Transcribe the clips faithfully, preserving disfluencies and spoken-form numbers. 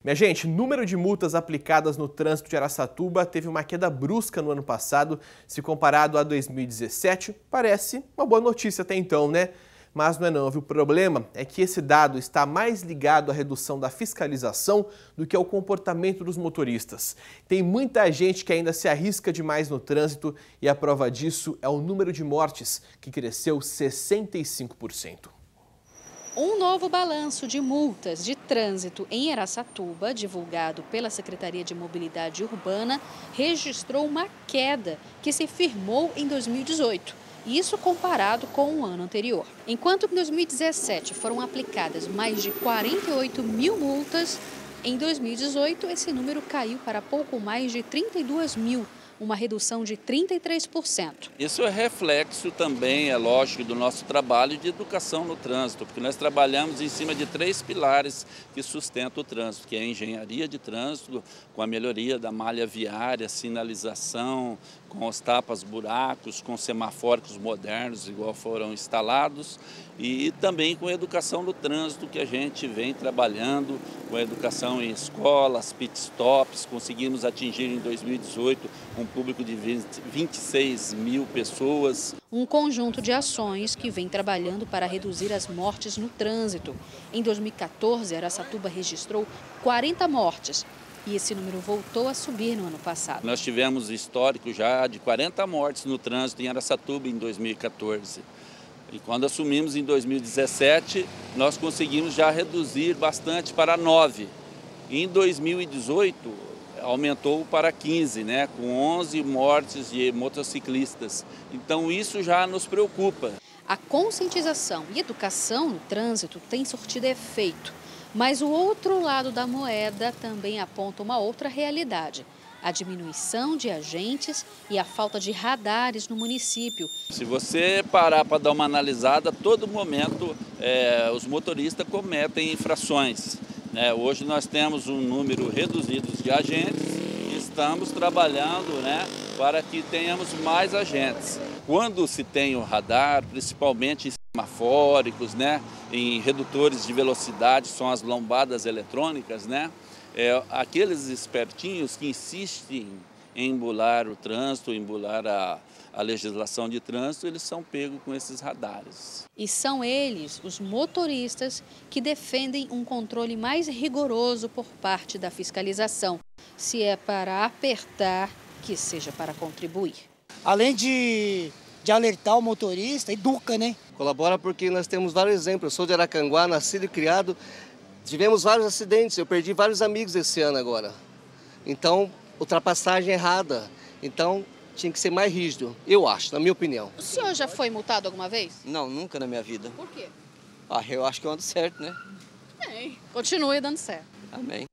Minha gente, o número de multas aplicadas no trânsito de Araçatuba teve uma queda brusca no ano passado, se comparado a dois mil e dezessete, parece uma boa notícia até então, né? Mas não é não, viu? O problema é que esse dado está mais ligado à redução da fiscalização do que ao comportamento dos motoristas. Tem muita gente que ainda se arrisca demais no trânsito e a prova disso é o número de mortes, que cresceu sessenta e cinco por cento. Um novo balanço de multas de trânsito em Araçatuba, divulgado pela Secretaria de Mobilidade Urbana, registrou uma queda que se firmou em dois mil e dezoito. Isso comparado com o ano anterior. Enquanto em dois mil e dezessete foram aplicadas mais de quarenta e oito mil multas, em dois mil e dezoito esse número caiu para pouco mais de trinta e duas mil, uma redução de trinta e três por cento. Isso é reflexo também, é lógico, do nosso trabalho de educação no trânsito, porque nós trabalhamos em cima de três pilares que sustentam o trânsito, que é a engenharia de trânsito, com a melhoria da malha viária, sinalização, com os tapas-buracos, com semafóricos modernos, igual foram instalados, e também com a educação do trânsito, que a gente vem trabalhando, com a educação em escolas, pit stops. Conseguimos atingir em dois mil e dezoito um público de vinte e seis mil pessoas. Um conjunto de ações que vem trabalhando para reduzir as mortes no trânsito. Em dois mil e quatorze, Araçatuba registrou quarenta mortes. E esse número voltou a subir no ano passado. Nós tivemos histórico já de quarenta mortes no trânsito em Araçatuba em dois mil e quatorze. E quando assumimos em dois mil e dezessete, nós conseguimos já reduzir bastante para nove. Em dois mil e dezoito, aumentou para quinze, né, com onze mortes de motociclistas. Então isso já nos preocupa. A conscientização e educação no trânsito tem surtido efeito. Mas o outro lado da moeda também aponta uma outra realidade: a diminuição de agentes e a falta de radares no município. Se você parar para dar uma analisada, a todo momento é, os motoristas cometem infrações. Né? Hoje nós temos um número reduzido de agentes e estamos trabalhando, né, para que tenhamos mais agentes. Quando se tem o radar, principalmente em semafóricos, né, em redutores de velocidade, são as lombadas eletrônicas, né, é, aqueles espertinhos que insistem em embular o trânsito, embular a, a legislação de trânsito, eles são pegos com esses radares. E são eles, os motoristas, que defendem um controle mais rigoroso por parte da fiscalização. Se é para apertar, que seja para contribuir. Além de, de alertar o motorista, educa, né? Colabora porque nós temos vários exemplos. Eu sou de Aracanguá, nascido e criado. Tivemos vários acidentes, eu perdi vários amigos esse ano agora. Então, ultrapassagem errada. Então, tinha que ser mais rígido, eu acho, na minha opinião. O senhor já foi multado alguma vez? Não, nunca na minha vida. Por quê? Ah, eu acho que eu ando certo, né? Bem, continue dando certo. Amém.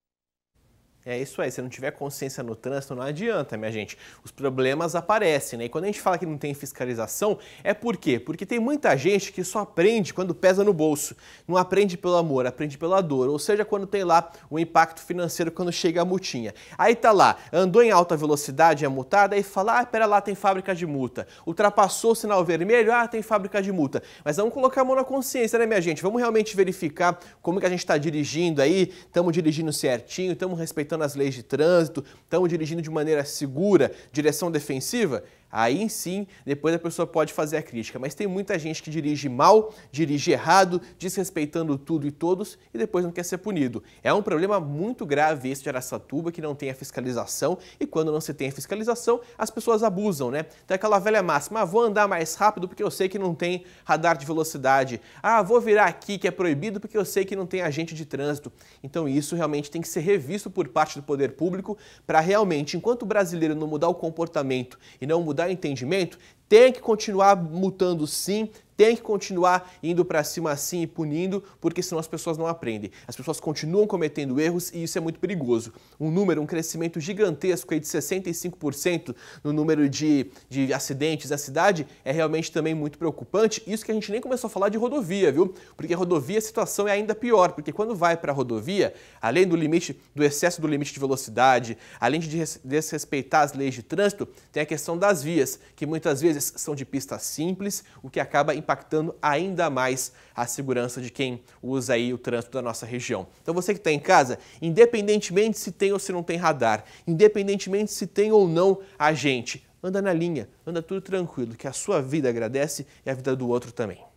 É isso aí, se não tiver consciência no trânsito, não adianta, minha gente. Os problemas aparecem, né? E quando a gente fala que não tem fiscalização, é por quê? Porque tem muita gente que só aprende quando pesa no bolso. Não aprende pelo amor, aprende pela dor. Ou seja, quando tem lá o impacto financeiro, quando chega a multinha. Aí tá lá, andou em alta velocidade, é multada, aí fala, ah, pera lá, tem fábrica de multa. Ultrapassou o sinal vermelho, ah, tem fábrica de multa. Mas vamos colocar a mão na consciência, né, minha gente? Vamos realmente verificar como que a gente está dirigindo aí, estamos dirigindo certinho, estamos respeitando as leis de trânsito, estamos dirigindo de maneira segura, direção defensiva? Aí sim, depois a pessoa pode fazer a crítica. Mas tem muita gente que dirige mal, dirige errado, desrespeitando tudo e todos e depois não quer ser punido. É um problema muito grave esse de Araçatuba, que não tem a fiscalização, e quando não se tem a fiscalização, as pessoas abusam, né? Tem aquela velha máxima, ah, vou andar mais rápido porque eu sei que não tem radar de velocidade. Ah, vou virar aqui que é proibido porque eu sei que não tem agente de trânsito. Então isso realmente tem que ser revisto por parte do poder público para realmente, enquanto o brasileiro não mudar o comportamento e não mudar o entendimento, tem que continuar multando sim, tem que continuar indo para cima assim e punindo, porque senão as pessoas não aprendem. As pessoas continuam cometendo erros e isso é muito perigoso. Um número, um crescimento gigantesco aí de sessenta e cinco por cento no número de, de acidentes na cidade é realmente também muito preocupante. Isso que a gente nem começou a falar de rodovia, viu? Porque rodovia a situação é ainda pior, porque quando vai para a rodovia, além do limite, do excesso do limite de velocidade, além de desrespeitar as leis de trânsito, tem a questão das vias, que muitas vezes são de pista simples, o que acaba impactando impactando ainda mais a segurança de quem usa aí o trânsito da nossa região. Então você que está em casa, independentemente se tem ou se não tem radar, independentemente se tem ou não agente, anda na linha, anda tudo tranquilo, que a sua vida agradece e a vida do outro também.